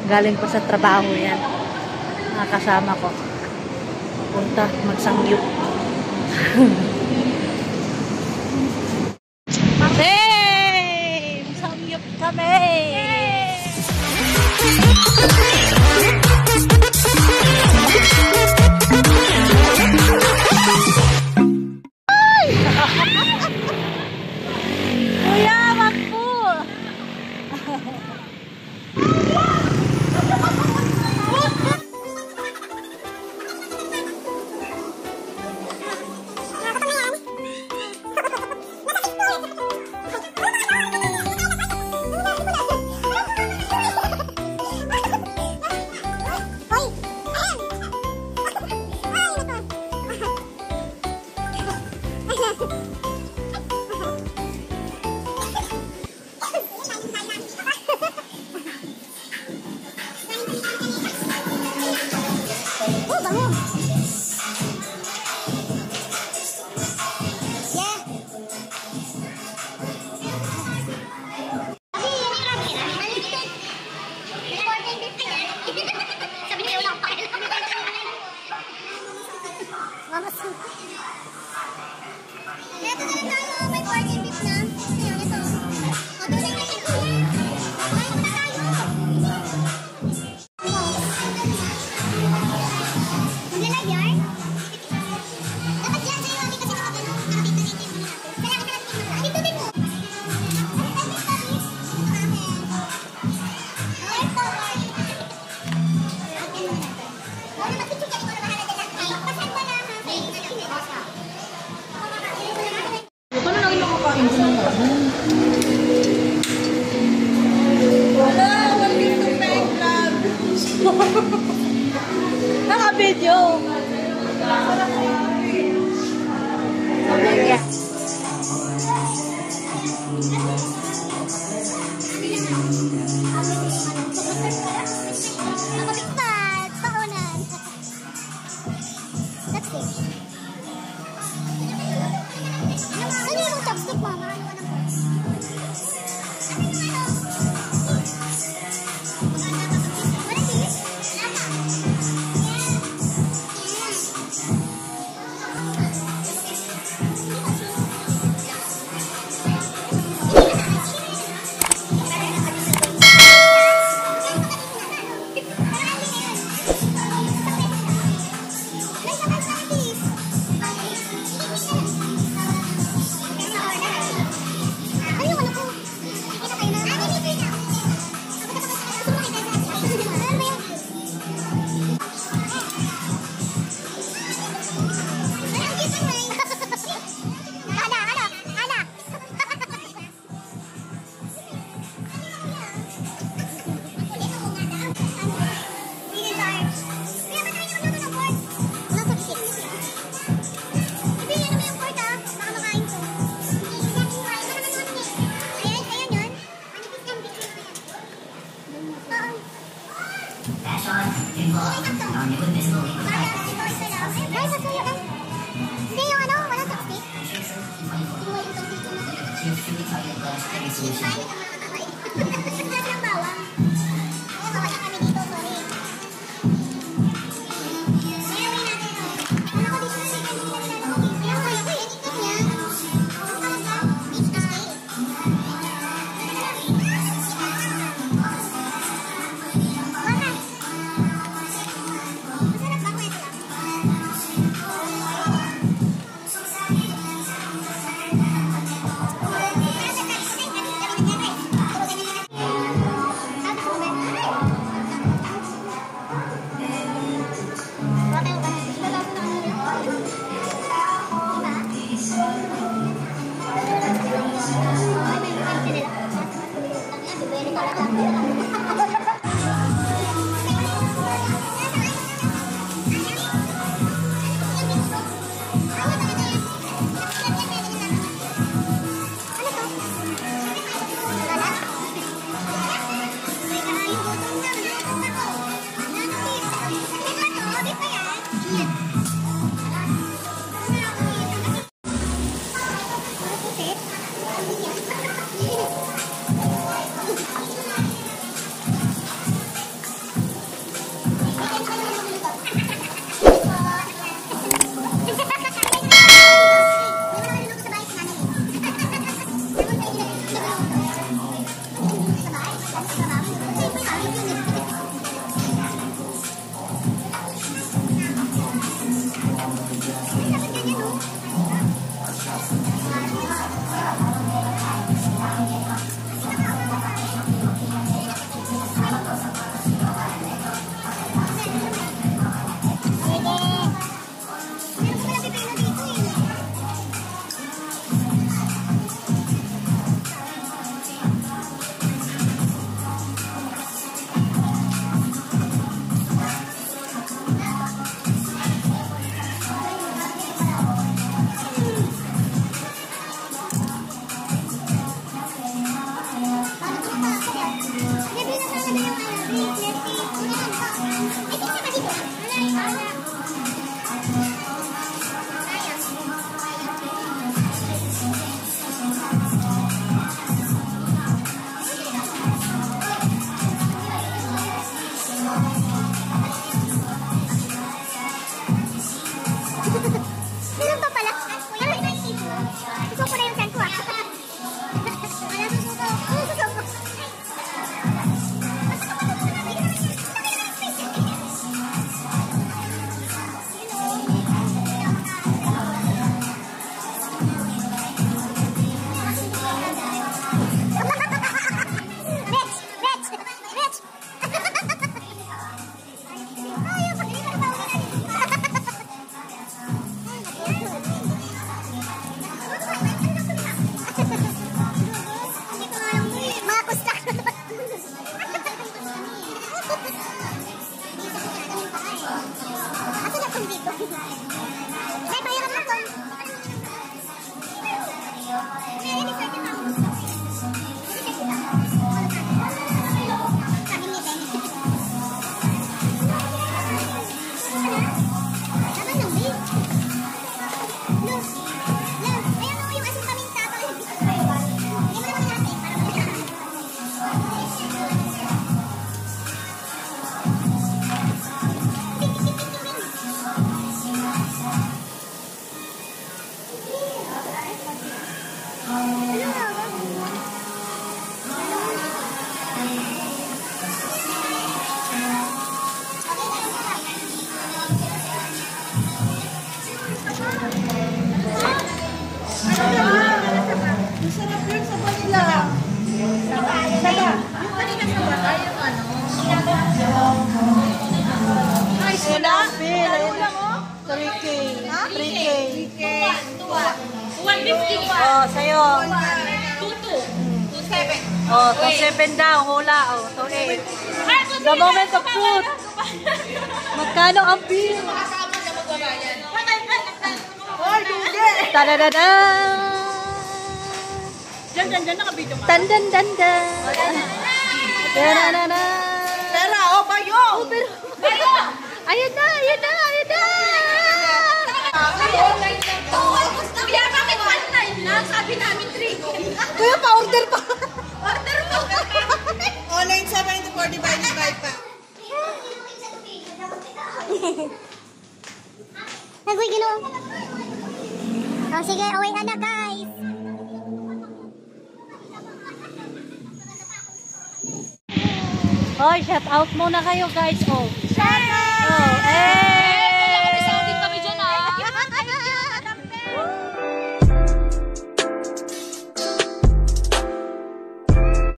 Galing pa sa trabaho yan. Mga kasama ko. Punta, magsangyup. Hey! Sangyup kami! Kuya, wag po! Naka-video. Okay. Asa na kung dito? Ay, bayaran na kung. Masarap yun sa vanilla. Saba. Yung kanina sa bata, yung ano. Ay, sila? Ano lang oh? 3K. 3K. 150. Oh, sa'yo. 2.7. Oh, 2.7 daw. Hula. Oh, 2.8. The moment of truth. Magkano ang bill? Tadadada! Diyan, nakabidyo ka. Tandan-dandan. Tadadada. Pera, oh, bayo! Oh, pero... Bayo! Ayun na! Kaya bakit 1.9 lang? Sabi namin 3. Kuya, pa-order pa! Order mo! Online 7 divided by pa. Nagwig ginawa. Oh, sige, away ka na, guys. Hoy, shout out muna kayo guys. Oh. Shout